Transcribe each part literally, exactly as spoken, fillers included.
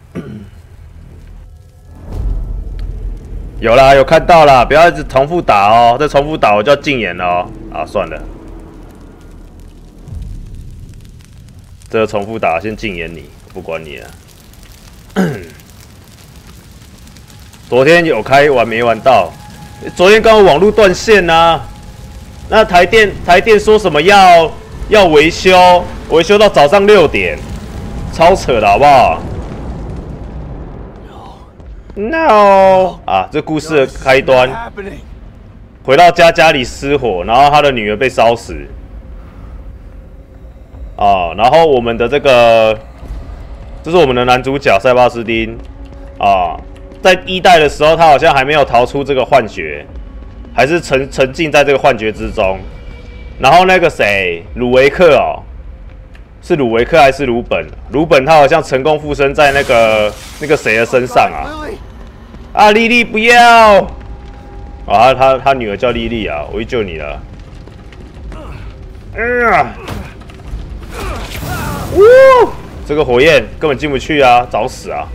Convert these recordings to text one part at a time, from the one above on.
有啦，有看到啦，不要一直重复打哦，再重复打我就要禁言了哦。啊，算了，这个重复打先禁言你，不管你了。昨天有开玩没玩到？昨天刚好网络断线呐、啊，那台电台电说什么要要维修，维修到早上六点，超扯的好不好？ No 啊，这故事的开端，回到家家里失火，然后他的女儿被烧死，啊，然后我们的这个，这是我们的男主角塞巴斯汀，啊，在一代的时候他好像还没有逃出这个幻觉，还是沉沉浸在这个幻觉之中，然后那个谁，鲁维克哦，是鲁维克还是鲁本？鲁本他好像成功附身在那个那个谁的身上啊。 啊，莉莉不要！啊，他他女儿叫莉莉啊，我会救你了。嗯、呃，呜，这个火焰根本进不去啊，找死啊！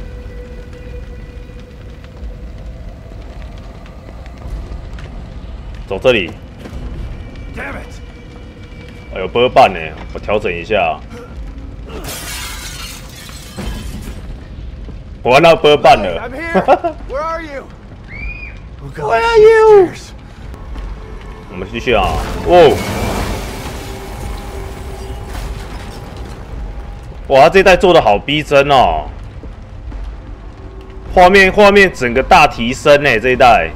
走这里。哎呦，波半呢，我调整一下。我玩到波半了。Where are you? Where are you? 我们继续啊！哦，哇，他这一代做的好逼真哦，画面画面整个大提升呢，这一代。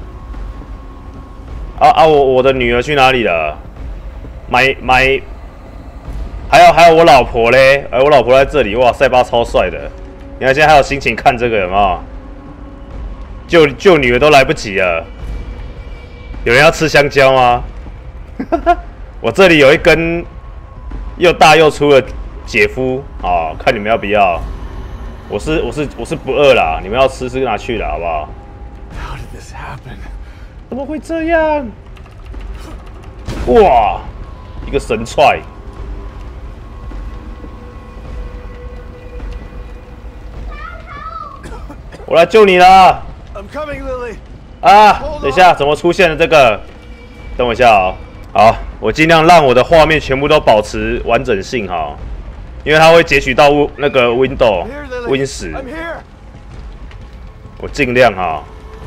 啊啊！我我的女儿去哪里了？买买，还有还有我老婆嘞！哎，我老婆在这里，哇，塞巴超帅的。 你看现在还有心情看这个有没有？救救女儿都来不及了。有人要吃香蕉吗？我这里有一根又大又粗的姐夫啊、哦，看你们要不要？我是我是我是不饿啦，你们要吃是拿去了好不好？怎么会这样？哇，一个神踹！ 我来救你了！啊，等一下，怎么出现了这个？等我一下啊、哦！好，我尽量让我的画面全部都保持完整性哈，因为它会截取到那个 Windows Win 十。我尽量哈，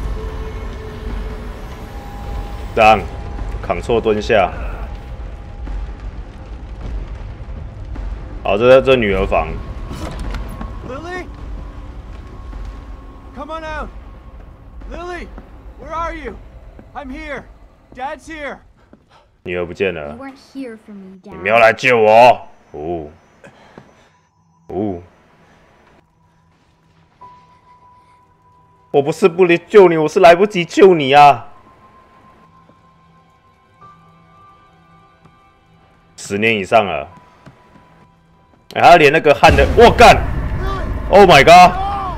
这样 ，Ctrl 蹲下。好，这这女儿房。 Come on out! Lily! Where are you? I'm here! Dad's here! 女儿不见了。 You weren't here for me, Dad. 你们要来救我？哦，哦，我不是不来救你，我是来不及救你啊！十年以上了，哎、欸，他连那个焊的，我干 ！Oh my god！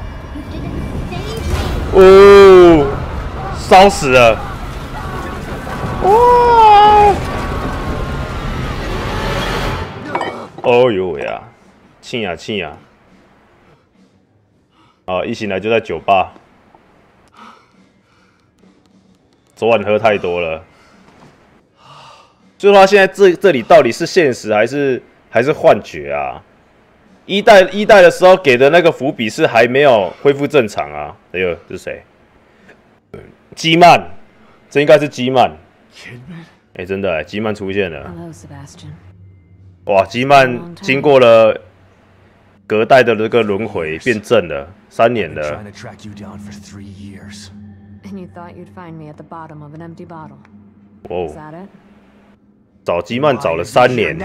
哦，烧死了！哇！哦呦喂啊，气呀气呀！啊，一醒来就在酒吧。昨晚喝太多了。就说他现在这这里到底是现实还是还是幻觉啊？一代一代的时候给的那个伏笔是还没有恢复正常啊。哎呦，这是谁？基曼，这应该是基曼。哎、欸，真的、欸，基曼出现了。哇，基曼经过了隔代的这个轮回，变正了，三年了。哦。 找基曼找了三年。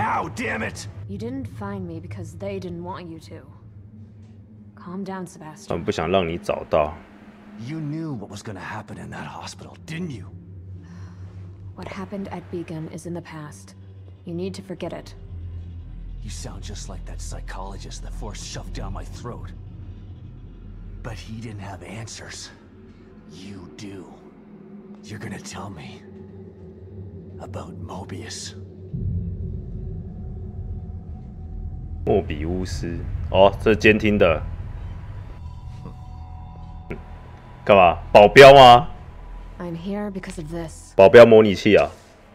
他们不想让你找到。 You knew what was going to happen in that hospital, didn't you? What happened at Beacon is in the past. You need to forget it. You sound just like that psychologist the Force shoved down my throat. But he didn't have answers. You do. You're gonna tell me about Mobius. 莫比乌斯，哦，这是监听的。 干嘛？保镖吗？ I'm here because of this. 保镖模拟器啊！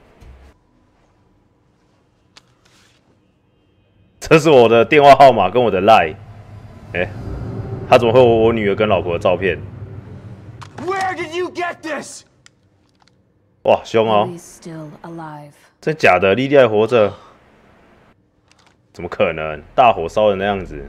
这是我的电话号码跟我的 line。哎，他怎么会有我女儿跟老婆的照片？ Where did you get this? 哇，凶哦！ Lily's still alive. 真假的？莉莉还活着？怎么可能？大火烧成那样子。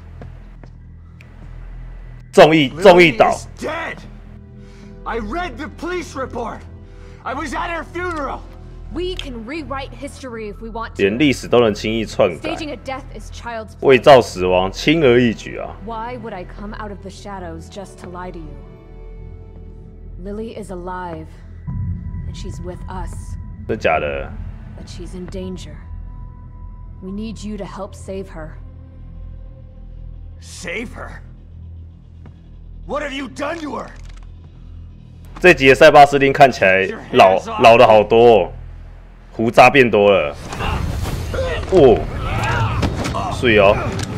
综艺综艺 Lily 岛。 is dead. I read the police report. I was at her funeral. We can rewrite history if we want 连 to. 历史都能轻易篡改， Staging a death is child's 伪 play. 造死亡轻而易举啊！ Why would I come out of the shadows just to lie to you? Lily is alive, and she's with us, 真假的？ but she's in danger. We need you to help save her. Save her? What have you done to her? 这集的塞巴斯汀看起来老老的好多哦，胡渣变多了。哦，水哦！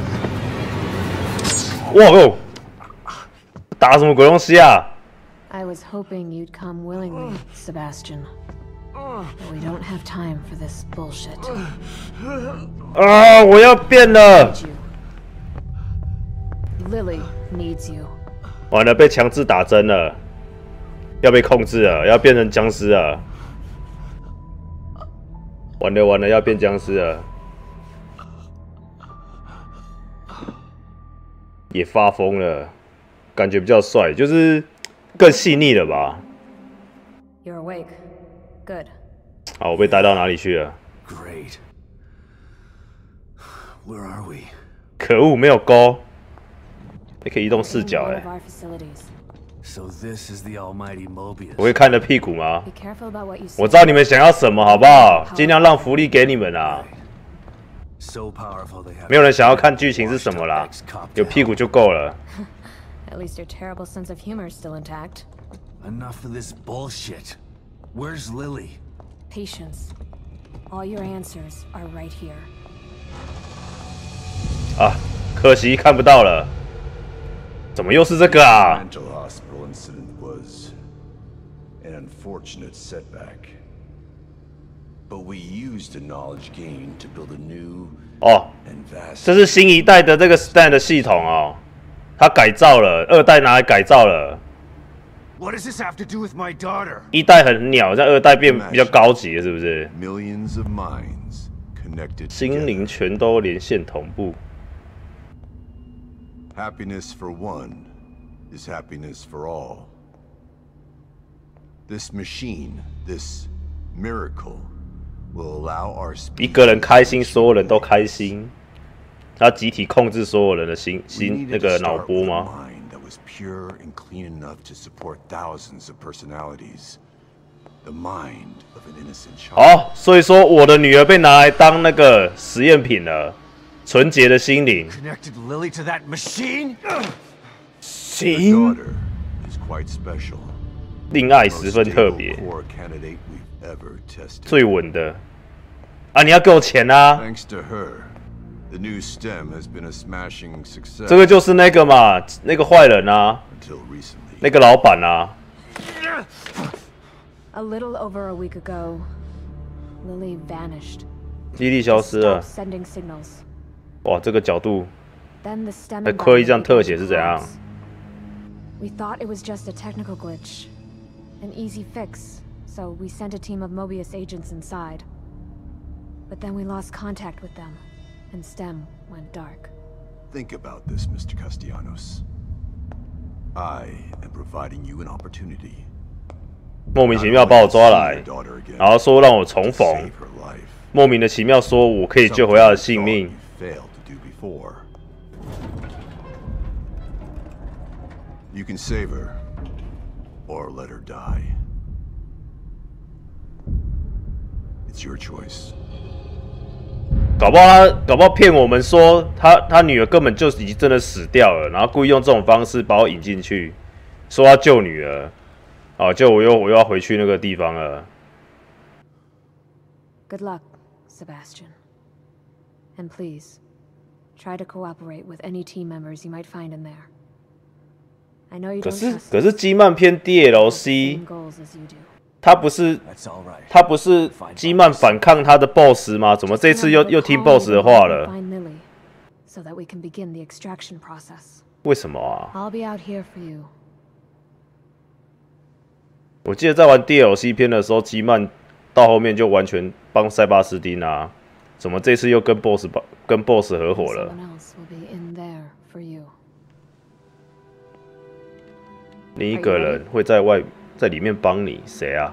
哇哦！打什么鬼东西啊？ I was hoping you'd come willingly, Sebastian. But we don't have time for this bullshit. 啊！我要变了！ Need you. Lily needs you. 完了，被强制打针了，要被控制了，要变成僵尸了。完了完了，要变僵尸了，也发疯了，感觉比较帅，就是更细腻了吧？ You're awake. Good. 好，我被带到哪里去了？ Great. Where are we? 可恶，没有钩，你可以移动视 In 角 one 哎 of，our facilities. So this is the almighty 我 Mobius. 会看着屁股吗？ Be careful about what you say. 我知道你们想要什么，好不好？尽量让福利给你们啊！ So powerful they have. 没有人想要看剧情是什么啦，有屁股就够了。 At least your terrible sense of humor is still intact. Enough of this bullshit. Where's Lily? Patience. All your answers are right here. 啊，可惜看不到了。怎么又是这个啊？ Mental hospital incident was an unfortunate setback. But we used the knowledge gained to build a new 哦， and vast 这是新一代的这个 stand 的系统哦，它改造了，二代拿来改造了。 What does this have to do with my daughter? 一代很鸟，在二代变比较高级了，是不是？ millions of minds connected 心灵 together. 全都连线同步。 Happiness for one is happiness for all. This machine, this miracle, will allow our 一 species 个人开心，所有人都开心。他集体控制所有人的心 We 心 needed 那 to 个脑 start 波 with a 吗？ mind that was pure and clean enough to support thousands of personalities. The mind of an innocent child. 好，所以说我的女儿被拿来当那个实验品了，纯洁的心灵。 Connected Lily to that machine? Your 行， daughter is quite special. 恋爱 Most 十分特 stable 别， core candidate we've ever tested. 最稳的。啊，你要给我钱啊！ Thanks to her, the new stem has been a smashing success 这个就是那个嘛，那个坏人啊， until recently. 那个老板啊。 A little over a week ago, Lily vanished. 莉莉消失了 Stopped。sending signals. 哇，这个角度 Then the stem 还刻意这样 environment 特 began 写 to 是怎样？ collapse. We thought it was just a technical glitch, an easy fix, so we sent a team of Mobius agents inside. But then we lost contact with them, and STEM went dark. Think about this, Mister Castellanos. I am providing you an opportunity. 莫名其妙把我抓来，然后说让我重逢， Save her life. 莫名的奇妙说我可以救回她的性命。 Something you failed to do before. You can save her, or let her die. It's your choice. 搞不好他搞不好骗我们说他他女儿根本就已经真的死掉了，然后故意用这种方式把我引进去，说要救女儿。哦，就我又我又要回去那个地方了。 Good luck, Sebastian. And please, try to cooperate with any team members you might find in there. I know you 可 don't 是 trust 可是基曼偏 D L C， same goals as you do. 他不是 That's all right. 他不是基曼反抗他的 boss 吗？怎么这次又又听 boss 的话了？ Find Lily, so that we can begin the extraction process. 为什么啊？ I'll be out here for you. 我记得在玩 D L C 篇的时候，基曼到后面就完全帮塞巴斯汀啊，怎么这次又跟 boss 跟 boss 合伙了？ Someone else will be in there for you. 另一个人会在外在里面帮你，谁啊？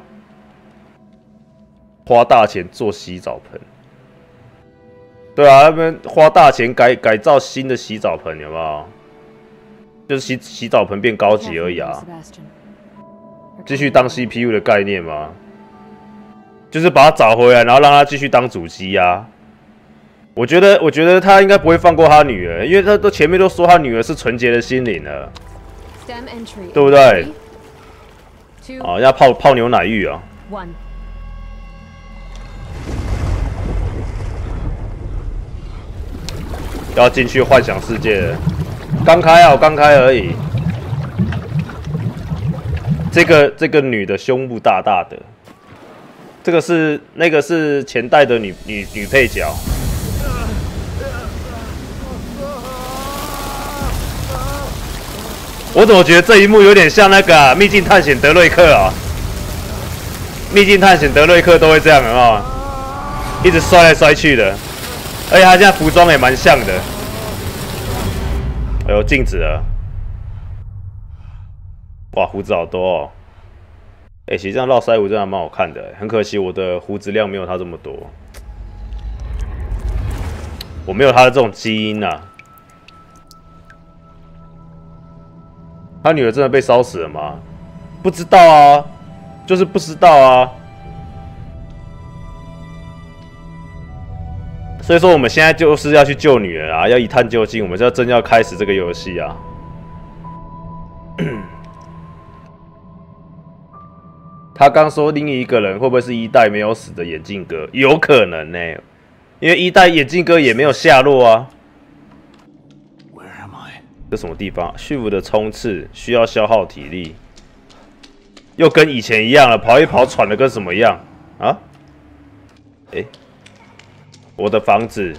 花大钱做洗澡盆，对啊，他们花大钱改改造新的洗澡盆，有没有？就是洗洗澡盆变高级而已啊， Sebastian. 继续当 C P U 的概念吗？就是把它找回来，然后让它继续当主机啊。我觉得，我觉得他应该不会放过他女儿，因为他都前面都说他女儿是纯洁的心灵了， Stem entry. 对不对？ Three, two, 啊，要泡泡牛奶浴啊。 one. 要进去幻想世界了，刚开啊，我刚开而已。这个这个女的胸部大大的，这个是那个是前代的女女女配角。我怎么觉得这一幕有点像那个、啊《秘境探险德瑞克》啊？《秘境探险德瑞克》都会这样啊，一直摔来摔去的。而且他现在服装也蛮像的。哎呦，镜子了！哇，胡子好多哦。哎、欸，其实这样络腮胡真的还蛮好看的，很可惜我的胡子量没有他这么多。我没有他的这种基因啊。他女儿真的被烧死了吗？不知道啊，就是不知道啊。所以说，我们现在就是要去救女儿啊，要一探究竟。我们就要真要开始这个游戏啊！他刚说另一个人会不会是一代没有死的眼镜哥？有可能呢、欸，因为一代眼镜哥也没有下落啊。 Where am I? 这什么地方？虚无的冲刺需要消耗体力，又跟以前一样了，跑一跑喘的跟什么样啊？哎、欸。我的房子。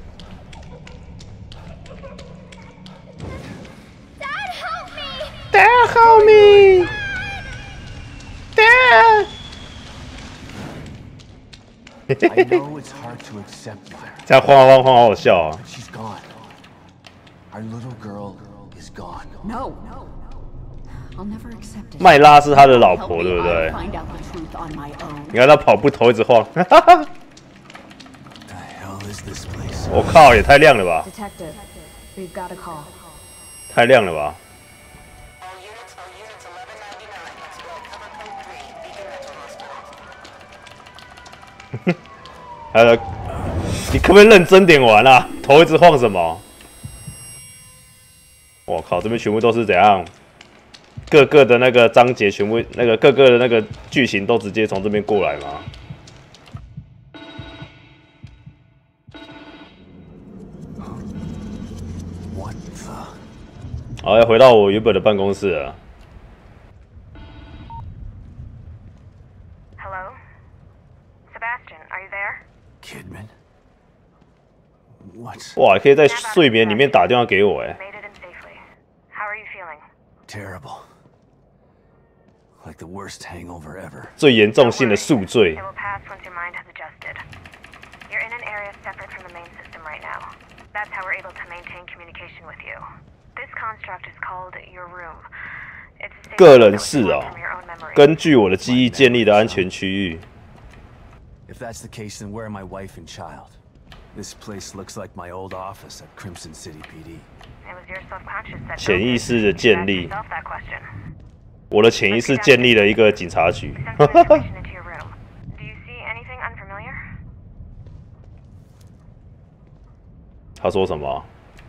Dad, help me! Dad, help me! Dad! I know it's hard to accept, Myra, 这样晃晃晃，好好笑啊！ but she's gone. Our little girl is gone. No, no. I'll never accept it. 麦拉是他的老 Help 婆， me, 对不 I'll 对？ find out the truth on my own. 你看他跑步头一直晃， What the hell is this place? 我靠，也太亮了吧！ Detective, we've got a call. 太亮了吧！还有，你可不可以认真点玩啊？头一直晃什么？我靠，这边全部都是怎样？各个的那个章节全部，那个各个的那个剧情都直接从这边过来吗？ What the? 好，要回到我原本的办公室了。 Hello? Sebastian, are you there? Kidman? What? 哇，可以在睡眠里面打电话给我哎。 Made it in safely. How are you feeling? Terrible. Like the worst hangover ever. 最严重性的宿醉 It。will pass once your mind has adjusted. You're in an area separate from the main system right now. That's how we're able to maintain communication with you. This construct is called your room. It's a safe 个 place 人 that 室 was 哦 formed from your own memory. 根据我的记忆建立的安全区域。 If that's the case, then where are my wife and child? This place looks like my old office at Crimson City P D. It was your subconscious that 潜意识的建立 asked yourself that question. 我的潜意识建立了一个警察局。 Send some information into your room. Do you see anything unfamiliar? 他说什么？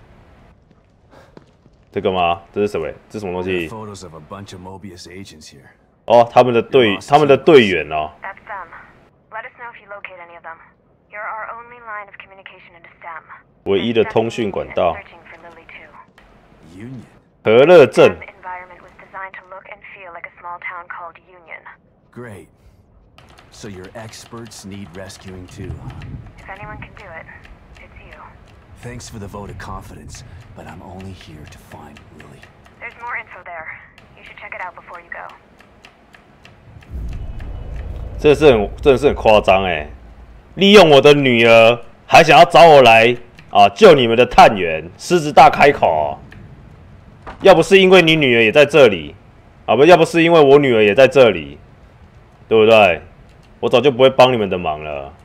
这个吗？这是什么？这是什么东 There are 西？ photos of a bunch of Mobius agents here. 哦，他们的队，他们的队员哦。 That's them. Let us know if you locate any of them. You're our only line of communication into STEM. 唯一的通讯管道。 Searching for Lily too. Union. 和乐镇 STEM environment Great. So your experts need rescuing too, huh? If anyone can do it, it's you. Thanks for the vote of confidence, but I'm only here to find Lily. There's more info there. You should check it out before you go. 这是很真的是很夸张哎！利用我的女儿，还想要找我来啊救你们的探员，狮子大开口、哦。要不是因为你女儿也在这里，啊不，要不是因为我女儿也在这里，对不对？我早就不会帮你们的忙了。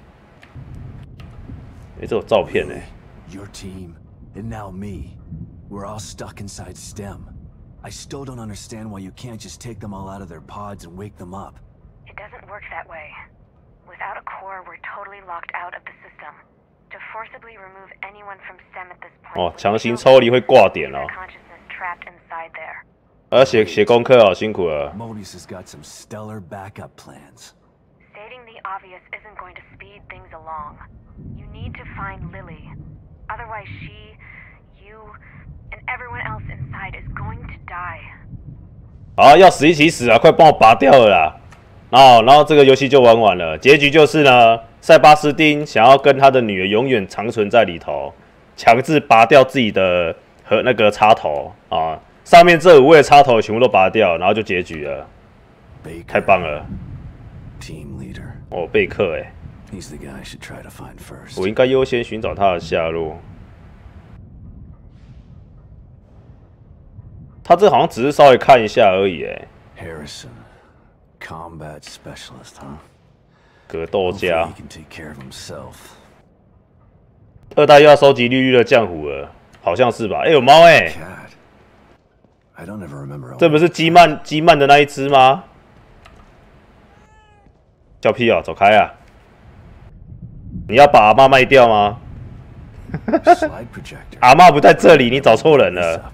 哎，这有照片哎。 Your team and now me, we're all stuck inside STEM. I still don't understand why you can't just take them all out of their pods and wake them up. It doesn't work that way. Without a core, we're totally locked out of the system. To forcibly remove anyone from STEM at this point. 哦，强行抽离会挂点哦。 Trapped inside there. 要写写功课哦，辛苦了。 Modis has got some stellar backup plans. Stating the obvious isn't going to speed things along. You need to find Lily. Otherwise, she, you, and everyone else inside is going to die. 好，要死一起死啊！快帮我拔掉了啦！然后，然后这个游戏就玩完了。结局就是呢，塞巴斯丁想要跟他的女儿永远长存在里头，强制拔掉自己的和那个插头啊，上面这五位插头全部都拔掉，然后就结局了。太棒了 ！Team leader. 哦，贝克哎。 He's the guy I should try to find first. 我应该优先寻找他的下落。他这好像只是稍微看一下而已，哎。 Harrison, combat specialist, huh? 格斗家。 He can take care of himself. 二代又要收集绿绿的浆糊了，好像是吧？哎、欸，有猫哎、欸！ I don't ever remember. 这不是基曼基曼的那一只吗？叫屁哦，走开啊！你要把阿妈卖掉吗？阿妈不在这里，你找错人了。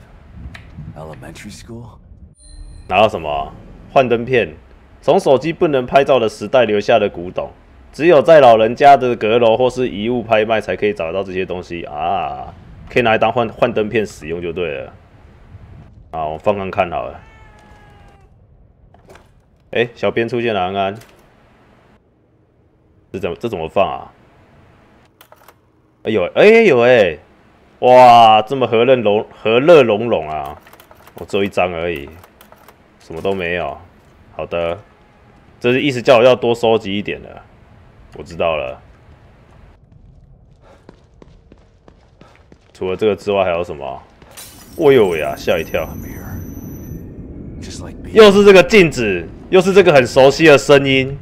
拿到什么？幻灯片，从手机不能拍照的时代留下的古董，只有在老人家的阁楼或是遗物拍卖才可以找到这些东西啊！可以拿来当幻幻灯片使用就对了。啊，我放看看好了。哎、欸，小编出现了，安安。这怎么这怎么放啊？哎呦，哎、欸、有哎、欸，哇，这么和乐融和乐融融啊！我只有一张而已，什么都没有。好的，这是意思叫我要多收集一点的。我知道了。除了这个之外还有什么？哦呦喂啊，吓一跳！又是这个镜子，又是这个很熟悉的声音。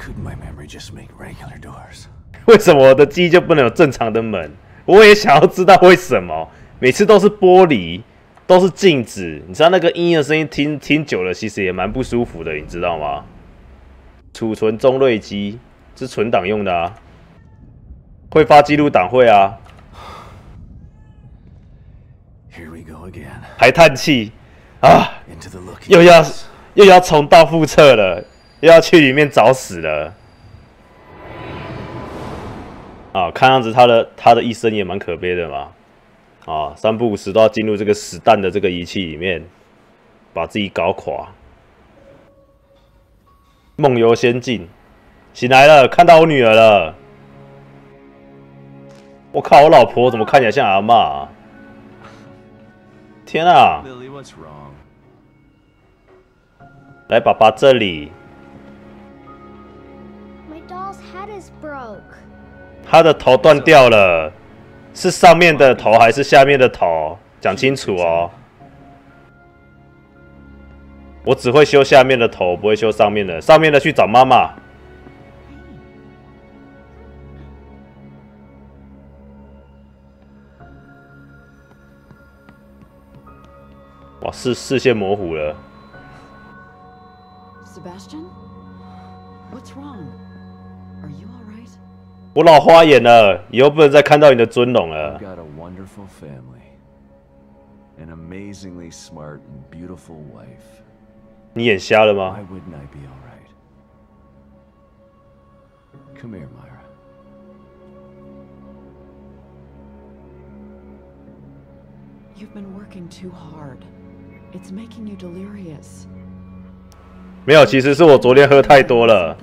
为什么我的记忆就不能有正常的门？我也想要知道为什么。每次都是玻璃，都是镜子。你知道那个音的声音听听久了，其实也蛮不舒服的，你知道吗？储存中锐机是存档用的啊，会发记录档会啊。还叹气啊，又要又要重蹈覆辙了，又要去里面找死了。啊，看样子他的他的一生也蛮可悲的嘛。啊，三不五时都要进入这个死蛋的这个仪器里面，把自己搞垮。梦游仙境，醒来了，看到我女儿了。我靠，我老婆怎么看起来像阿嬷啊？天啊！来，爸爸这里。 My doll's head is broke. 他的头断掉了，是上面的头还是下面的头？讲清楚哦。我只会修下面的头，不会修上面的。上面的去找妈妈。哇，视视线模糊了。 Sebastian, what's wrong? Are you all right? 我老花眼了，以后不能再看到你的尊容了。 I've got a wonderful family, an amazingly smart and beautiful wife. 你眼瞎了吗 Why wouldn't I be all right? Come here, Myra. You've been working too hard. It's making you delirious. 没有，其实是我昨天喝太多了。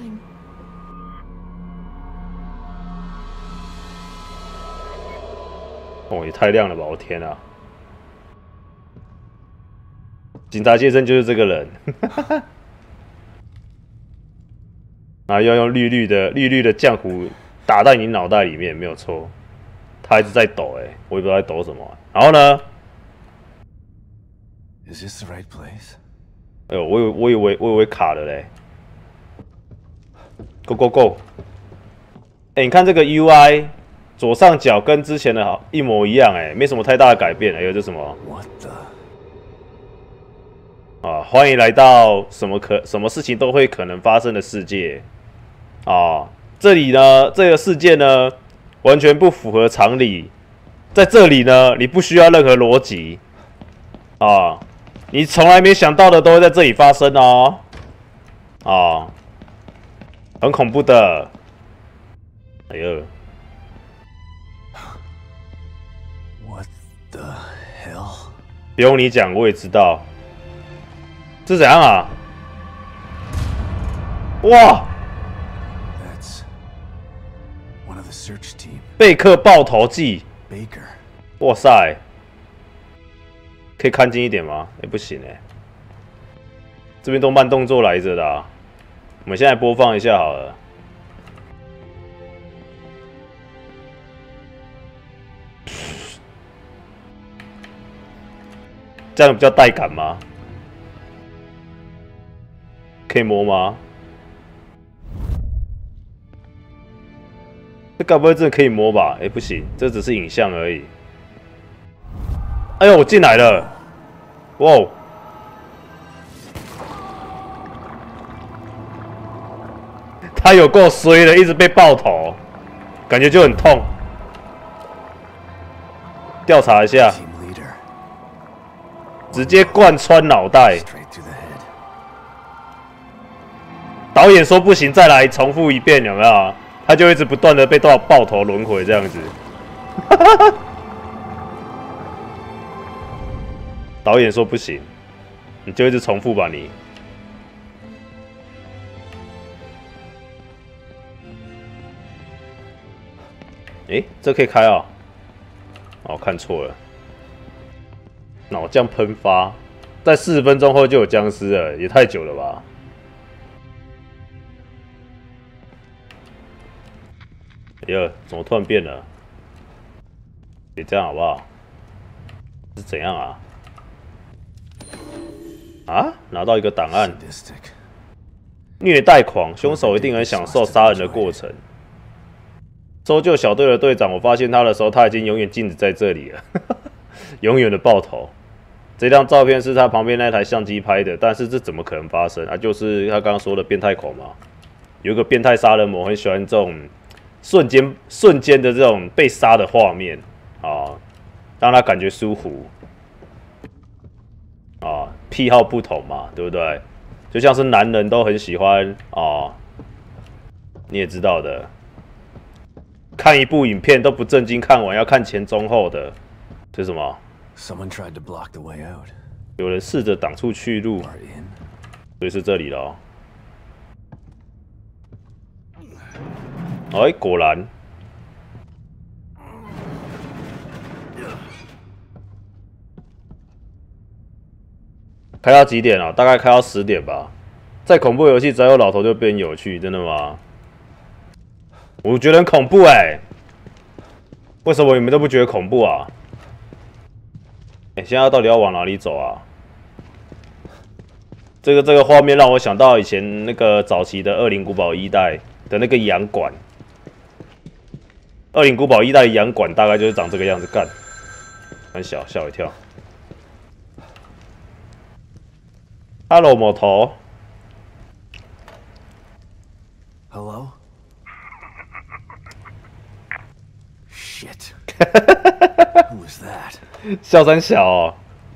哦，也太亮了吧！我天啊！警察先生就是这个人，啊，要用绿绿的绿绿的浆糊打在你脑袋里面，没有错。他一直在抖、欸，哎，我也不知道在抖什么、啊。然后呢 Is this the right place? 哎呦，我以我以为我以为卡了嘞。Go go go！ 哎、欸，你看这个 U I 左上角跟之前的好一模一样、欸，哎，没什么太大的改变。哎呦，这什么 What the？ 啊，欢迎来到什么可什么事情都会可能发生的世界啊！这里呢，这个世界呢，完全不符合常理。在这里呢，你不需要任何逻辑啊，你从来没想到的都会在这里发生哦，啊，很恐怖的。哎呦 What the hell？ 不用你讲，我也知道。是怎样啊？哇！ That's one of the search team. 贝克爆头记。 Baker. 哇塞！可以看近一点吗？哎、欸，不行哎、欸，这边都慢动作来着的、啊。我们现在播放一下好了。这样比较带感吗？可以摸吗？这该不会真的可以摸吧？哎、欸，不行，这只是影像而已。哎呦，我进来了！哇！他有够衰的，一直被爆头，感觉就很痛。调查一下，直接贯穿脑袋。导演说不行，再来重复一遍，有没有？他就一直不断的被爆爆头轮回这样子。导演说不行，你就一直重复吧你。诶，这可以开啊？哦，看错了。脑浆喷发，在四十分钟后就有僵尸了，也太久了吧？哎呀，怎么突然变了？别这样好不好？是怎样啊？啊！拿到一个档案，虐待狂，凶手一定很享受杀人的过程。搜救小队的队长，我发现他的时候，他已经永远静止在这里了，永远的爆头。这张照片是他旁边那台相机拍的，但是这怎么可能发生啊？就是他刚刚说的变态狂嘛，有一个变态杀人魔很喜欢这种瞬间瞬间的这种被杀的画面啊，让他感觉舒服啊，癖好不同嘛，对不对？就像是男人都很喜欢啊，你也知道的，看一部影片都不正经看完，要看前中后的，这是什么？ Someone tried to block the way out. 有人试着挡出去路，所以是这里了。哎，果然。开到几点啊？大概开到十点吧。在恐怖游戏，只要有老头就变有趣，真的吗？我觉得很恐怖哎、欸。为什么你们都不觉得恐怖啊？ 欸、现在到底要往哪里走啊？这个这个画面让我想到以前那个早期的《恶灵古堡一代》的那个洋馆，《恶灵古堡一代》的洋馆大概就是长这个样子，干，很小，吓我一跳。Hello， 某头。 Hello. Shit. Who was that? 笑三小哦，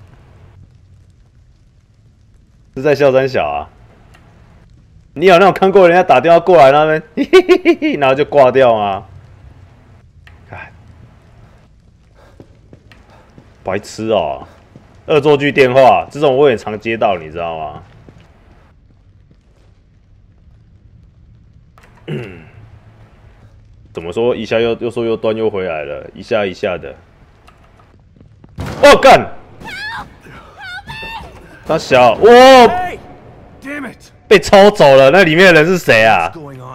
是在笑三小啊？你有那种看过人家打电话过来那边，嘿嘿嘿嘿，然后就挂掉吗？哎，白痴哦！恶作剧电话这种我也常接到，你知道吗？ 怎么说？一下又又说又断又回来了，一下一下的。哦干！他小哇！被抽走了，那里面的人是谁啊？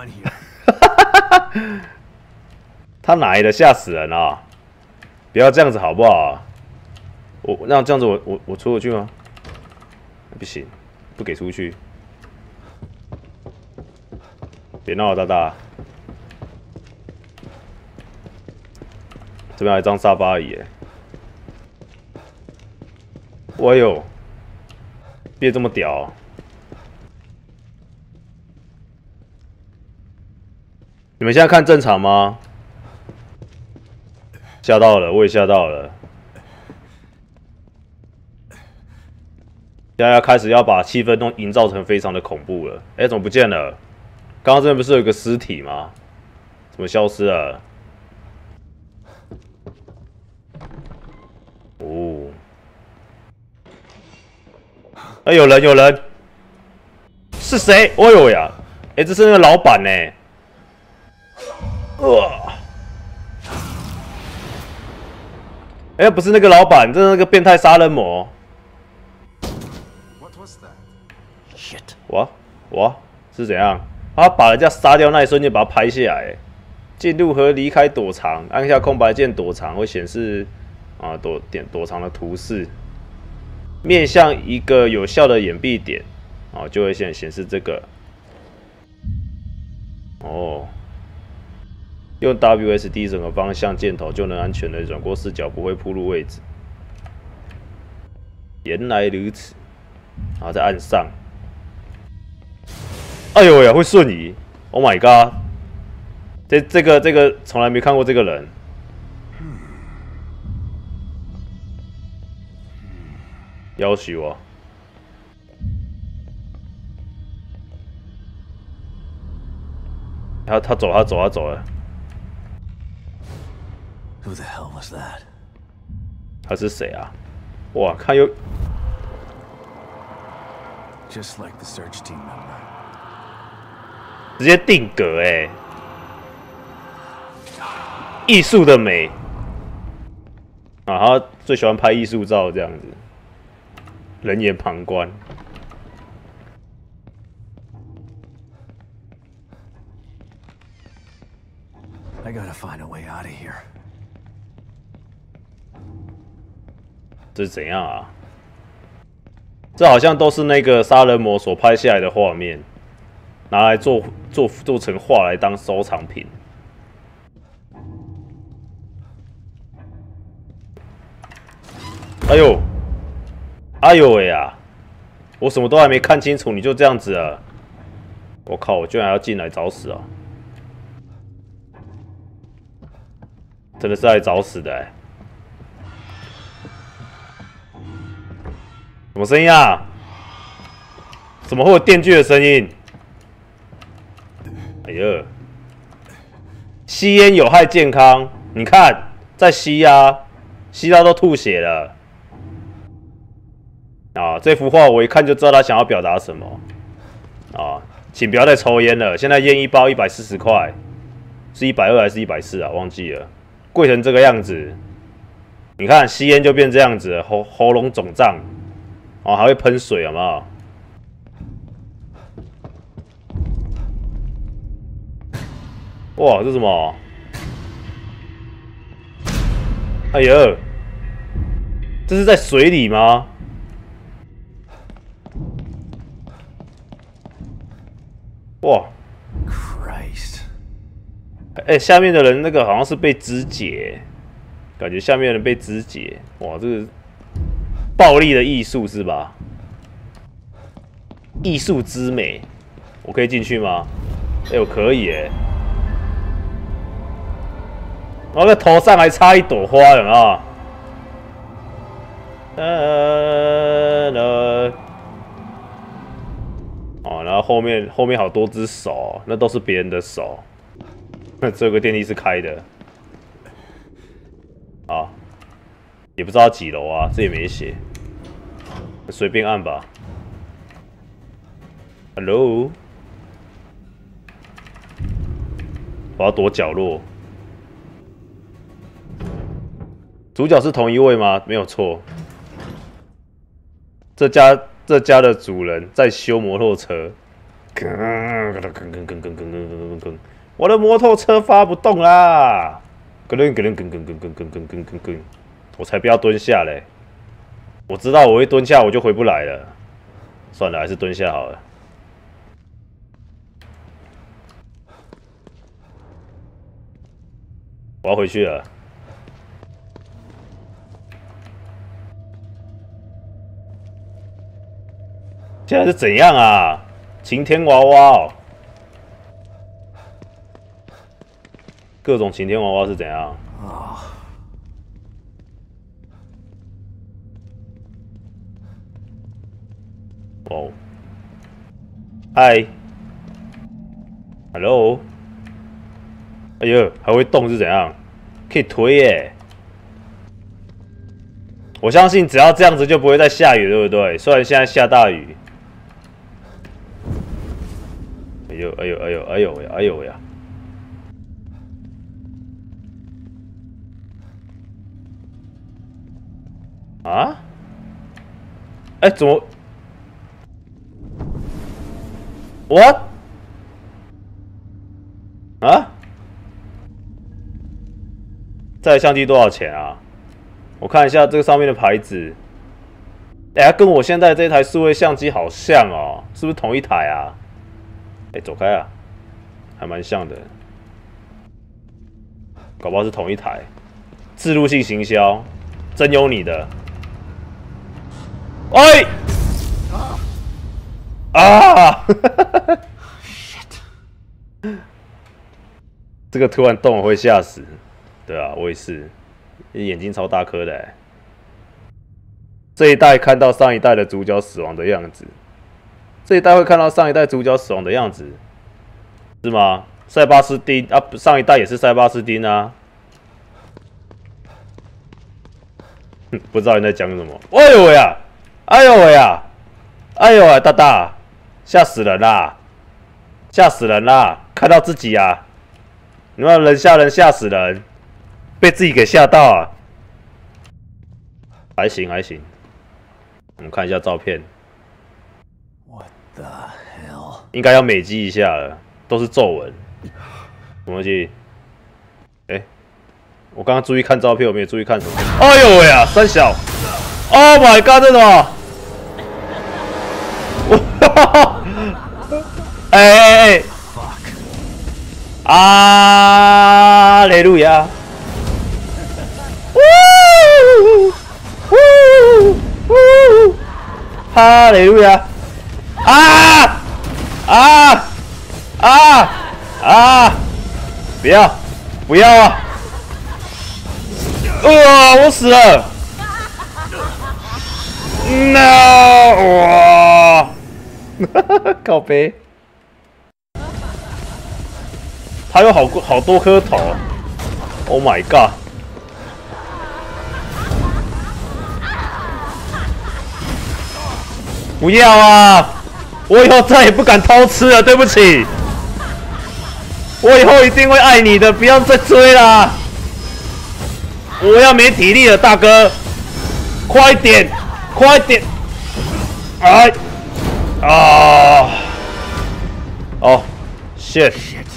他哪来的？吓死人啊！不要这样子好不好？我那这样子我我我出得去吗？不行，不给出去。别闹了，大大。这边还有一张沙发椅，哎呦，变这么屌！你们现在看正常吗？吓到了，我也吓到了。现在要开始要把气氛弄营造成非常的恐怖了。哎、欸，怎么不见了？刚刚这边不是有一个尸体吗？怎么消失了？哦，哎、欸，有人，有人，是谁？哦呦呀！哎、欸，这是那个老板呢、欸。呃，哎、欸，不是那个老板，这是那个变态杀人魔。哇哇，是怎样？他把人家杀掉那一瞬间，把他拍下来，进入和离开躲藏，按下空白键躲藏会显示啊躲点躲藏的图示，面向一个有效的掩蔽点，啊就会显显示这个。哦，用 W S D 整个方向箭头就能安全的转过视角，不会暴露位置。原来如此，然后再按上。哎呦呀，会瞬移 ！Oh my god！ 这这个这个从来没看过这个人。要求啊！他他走他走他走了。 Who the hell was that？ 他是谁啊？哇，看有。 Just like the search team member. 直接定格哎、欸，艺术的美啊！他最喜欢拍艺术照这样子，冷眼旁观。 I gotta find a way out of here. 这是怎样啊？这好像都是那个杀人魔所拍下来的画面。拿来做做做成画来当收藏品。哎呦，哎呦喂呀！我什么都还没看清楚，你就这样子啊！我靠，我居然还要进来找死啊！真的是来找死的哎、欸！什么声音啊？怎么会有电锯的声音？哎呀，吸烟有害健康，你看在吸啊，吸到都吐血了。啊，这幅画我一看就知道他想要表达什么。啊，请不要再抽烟了，现在烟一包一百四十块，是一百二还是一百四啊？忘记了，贵成这个样子。你看吸烟就变这样子，喉喉咙肿胀，哦，还会喷水，好不好？哇，这什么？哎呀，这是在水里吗？哇 ！Christ！ 哎、欸，下面的人那个好像是被肢解，感觉下面的人被肢解。哇，这个暴力的艺术是吧？艺术之美，我可以进去吗？哎、欸，我可以哎、欸。然后在头上还插一朵花，有没有？哦，然后后面后面好多只手，那都是别人的手。那这个电梯是开的。啊，也不知道几楼啊，这也没写，随便按吧。Hello。 我要躲角落。主角是同一位吗？没有错。这家这家的主人在修摩托车。我的摩托车发不动啦！咯噔咯噔咯噔咯噔咯噔咯噔咯噔，我才不要蹲下嘞！我知道我一蹲下我就回不来了。算了，还是蹲下好了。我要回去了。现在是怎样啊？晴天娃娃哦，各种晴天娃娃是怎样？哦，嗨 ，Hello， 哎呦，还会动是怎样？可以推耶！我相信只要这样子就不会再下雨，对不对？虽然现在下大雨。哎呦，哎呦，哎呦，哎呦呀，哎呦呀！啊？哎，怎么 ？What？ 啊？这台相机多少钱啊？我看一下这个上面的牌子。哎、欸，跟我现在这台数位相机好像哦，是不是同一台啊？哎、欸，走开啊，还蛮像的，搞不好是同一台。置入性行销，真有你的！哎，啊！这个突然动我会吓死。对啊，我也是，眼睛超大颗的欸。这一代看到上一代的主角死亡的样子，这一代会看到上一代主角死亡的样子，是吗？塞巴斯丁啊，上一代也是塞巴斯丁啊。不知道你在讲什么？哎呦喂呀！哎呦喂呀！哎呦喂，大大，吓死人啦！吓死人啦！看到自己啊，你们人吓人，吓死人，被自己给吓到啊！还行还行，我们看一下照片。 What the hell？ 应该要美肌一下了，都是皱纹。什么东西？哎、欸，我刚刚注意看照片，我没有注意看什么。哎呦喂啊，三小 ！Oh my god， 这什么？哎哎哎！啊，雷路亚！呜呜呜！哈雷路亚！啊啊啊啊！不要不要啊！哇，我死了 ！No！ 哇！靠背。他有好好多颗头 ，Oh my god！ 不要啊！我以后再也不敢偷吃了，对不起。我以后一定会爱你的，不要再追啦！我要没体力了，大哥，快点，快点！哎，啊，哦 ，shit！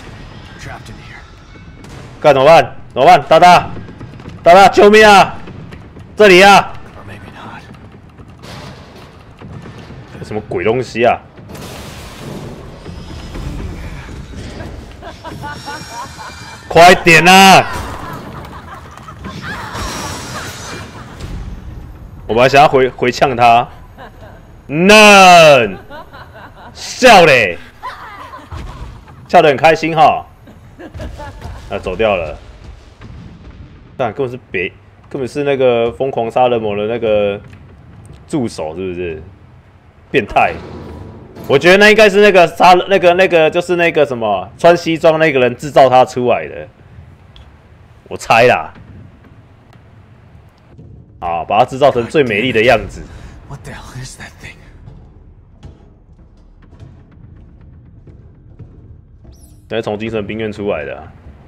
该怎么办？怎么办？大大，大大，救命啊！这里啊！什么鬼东西啊！快点啊！我本来想要回回呛他，嫩，笑嘞，笑得很开心哈。啊，走掉了。但根本是别，根本是那个疯狂杀人魔的那个助手，是不是？变态！我觉得那应该是那个杀那个那个就是那个什么穿西装那个人制造他出来的，我猜啦。啊，把它制造成最美丽的样子。 What the hell is that thing？ 那是从精神病院出来的、啊。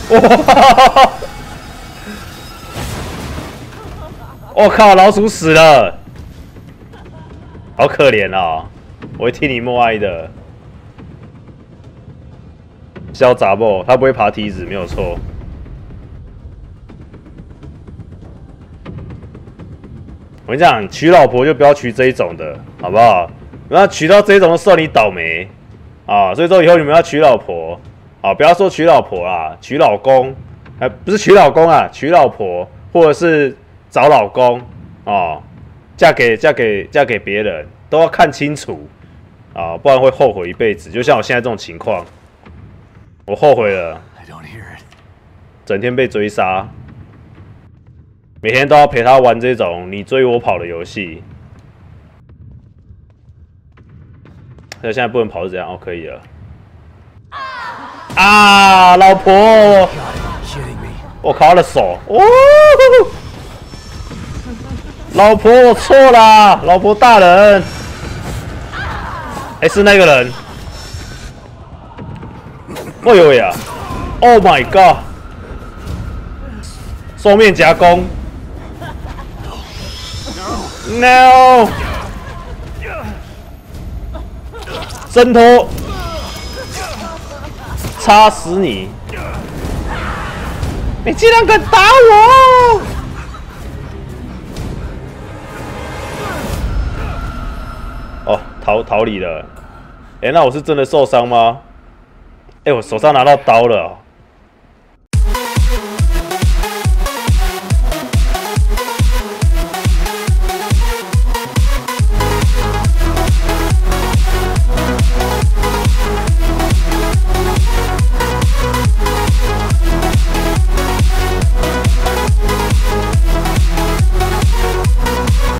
哇！我靠，老鼠死了，好可怜哦！我会替你默哀的。小杂不，他不会爬梯子，没有错。我跟你讲，娶老婆就不要娶这一种的，好不好？然后娶到这种，算你倒霉啊！所以说以后你们要娶老婆啊，不要说娶老婆啦，娶老公，哎，不是娶老公啊，娶老婆或者是找老公啊，嫁给嫁给嫁给别人，都要看清楚啊，不然会后悔一辈子。就像我现在这种情况，我后悔了，整天被追杀，每天都要陪他玩这种你追我跑的游戏。那现在不能跑是怎样？哦，可以了。啊，老婆！我靠，他的手！哦，老婆，我错啦，老婆大人。哎、欸，是那个人。哎呦呀 ！Oh my god！ 双面夹攻。No！ 挣脱，插死你！你竟然敢打我！哦，逃逃离了。哎、欸，那我是真的受伤吗？哎、欸，我手上拿到刀了、哦。